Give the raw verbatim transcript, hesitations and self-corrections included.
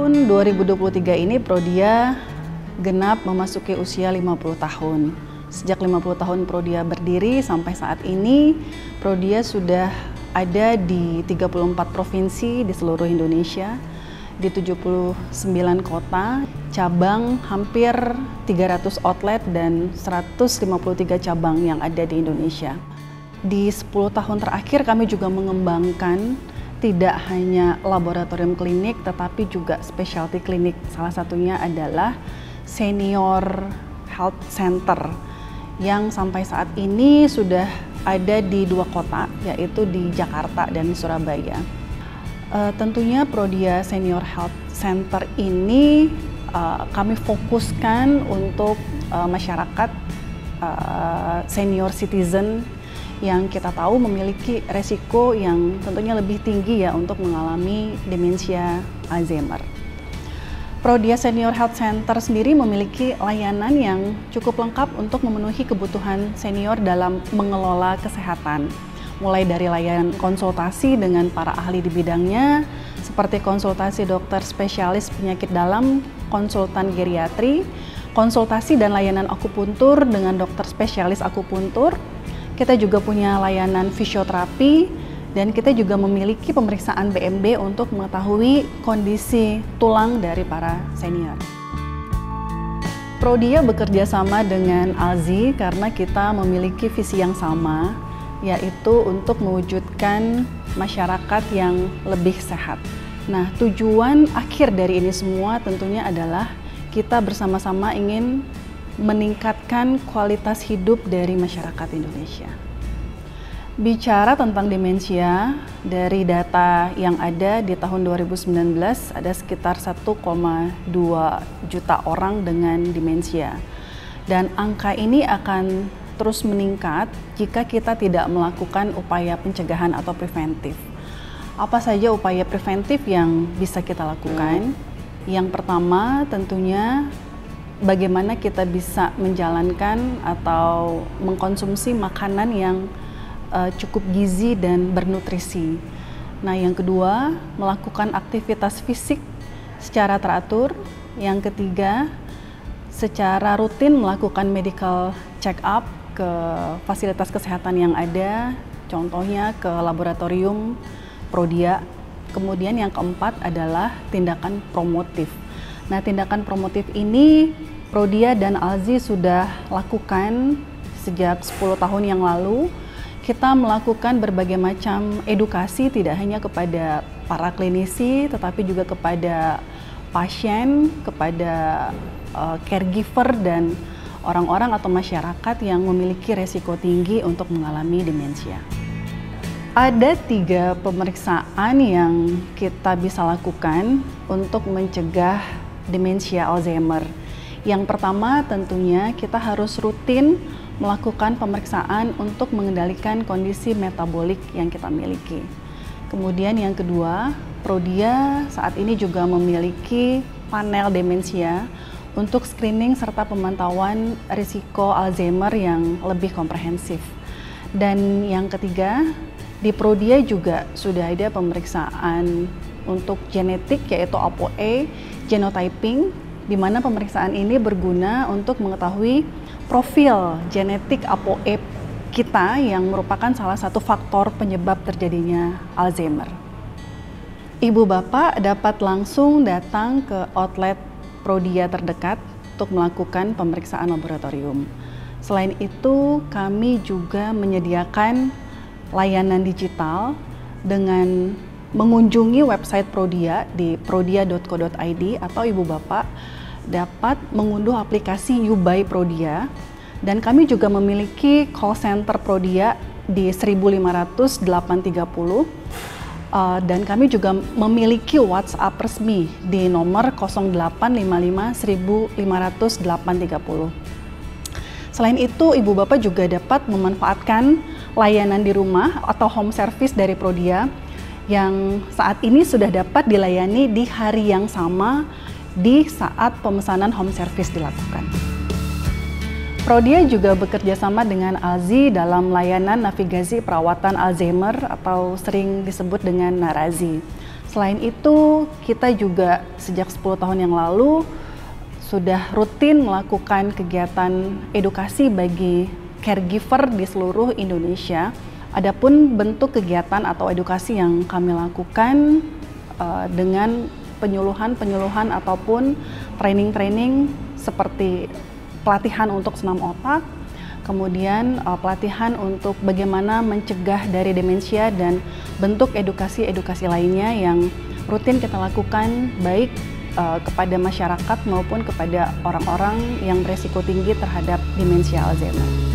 Tahun dua ribu dua puluh tiga ini Prodia genap memasuki usia lima puluh tahun. Sejak lima puluh tahun Prodia berdiri sampai saat ini, Prodia sudah ada di tiga puluh empat provinsi di seluruh Indonesia, di tujuh puluh sembilan kota, cabang hampir tiga ratus outlet dan seratus lima puluh tiga cabang yang ada di Indonesia. Di sepuluh tahun terakhir kami juga mengembangkan tidak hanya laboratorium klinik tetapi juga specialty klinik. Salah satunya adalah Senior Health Center yang sampai saat ini sudah ada di dua kota, yaitu di Jakarta dan Surabaya. Uh, tentunya Prodia Senior Health Center ini uh, kami fokuskan untuk uh, masyarakat uh, senior citizen yang kita tahu memiliki resiko yang tentunya lebih tinggi ya untuk mengalami demensia Alzheimer. Prodia Senior Health Center sendiri memiliki layanan yang cukup lengkap untuk memenuhi kebutuhan senior dalam mengelola kesehatan. Mulai dari layanan konsultasi dengan para ahli di bidangnya, seperti konsultasi dokter spesialis penyakit dalam, konsultan geriatri, konsultasi dan layanan akupuntur dengan dokter spesialis akupuntur. Kita juga punya layanan fisioterapi, dan kita juga memiliki pemeriksaan B M B untuk mengetahui kondisi tulang dari para senior. Prodia bekerja sama dengan Alzi karena kita memiliki visi yang sama, yaitu untuk mewujudkan masyarakat yang lebih sehat. Nah, tujuan akhir dari ini semua tentunya adalah kita bersama-sama ingin meningkatkan kualitas hidup dari masyarakat Indonesia. Bicara tentang demensia, dari data yang ada di tahun dua ribu sembilan belas ada sekitar satu koma dua juta orang dengan demensia. Dan angka ini akan terus meningkat jika kita tidak melakukan upaya pencegahan atau preventif. Apa saja upaya preventif yang bisa kita lakukan? Yang pertama tentunya bagaimana kita bisa menjalankan atau mengkonsumsi makanan yang uh, cukup gizi dan bernutrisi. Nah, yang kedua, melakukan aktivitas fisik secara teratur. Yang ketiga, secara rutin melakukan medical check up ke fasilitas kesehatan yang ada, contohnya ke laboratorium Prodia. Kemudian yang keempat adalah tindakan promotif. Nah, tindakan promotif ini Prodia dan Alzi sudah lakukan sejak sepuluh tahun yang lalu. Kita melakukan berbagai macam edukasi tidak hanya kepada para klinisi tetapi juga kepada pasien, kepada uh, caregiver dan orang-orang atau masyarakat yang memiliki resiko tinggi untuk mengalami demensia. Ada tiga pemeriksaan yang kita bisa lakukan untuk mencegah demensia Alzheimer. Yang pertama tentunya kita harus rutin melakukan pemeriksaan untuk mengendalikan kondisi metabolik yang kita miliki. Kemudian yang kedua, Prodia saat ini juga memiliki panel demensia untuk screening serta pemantauan risiko Alzheimer yang lebih komprehensif. Dan yang ketiga, di Prodia juga sudah ada pemeriksaan untuk genetik yaitu A P O E, genotyping, di mana pemeriksaan ini berguna untuk mengetahui profil genetik A P O E kita yang merupakan salah satu faktor penyebab terjadinya Alzheimer. Ibu bapak dapat langsung datang ke outlet Prodia terdekat untuk melakukan pemeriksaan laboratorium. Selain itu, kami juga menyediakan layanan digital dengan mengunjungi website Prodia di prodia dot co dot i d atau ibu bapak dapat mengunduh aplikasi You by Prodia, dan kami juga memiliki call center Prodia di seribu lima ratus delapan tiga nol uh, dan kami juga memiliki WhatsApp resmi di nomor nol delapan lima lima seribu lima ratus delapan tiga nol. Selain itu, ibu bapak juga dapat memanfaatkan layanan di rumah atau home service dari Prodia yang saat ini sudah dapat dilayani di hari yang sama di saat pemesanan home service dilakukan. Prodia juga bekerja sama dengan Alzi dalam layanan navigasi perawatan Alzheimer atau sering disebut dengan Narazi. Selain itu, kita juga sejak sepuluh tahun yang lalu sudah rutin melakukan kegiatan edukasi bagi caregiver di seluruh Indonesia. Adapun bentuk kegiatan atau edukasi yang kami lakukan uh, dengan penyuluhan-penyuluhan ataupun training-training seperti pelatihan untuk senam otak, kemudian uh, pelatihan untuk bagaimana mencegah dari demensia dan bentuk edukasi-edukasi lainnya yang rutin kita lakukan baik uh, kepada masyarakat maupun kepada orang-orang yang beresiko tinggi terhadap demensia Alzheimer.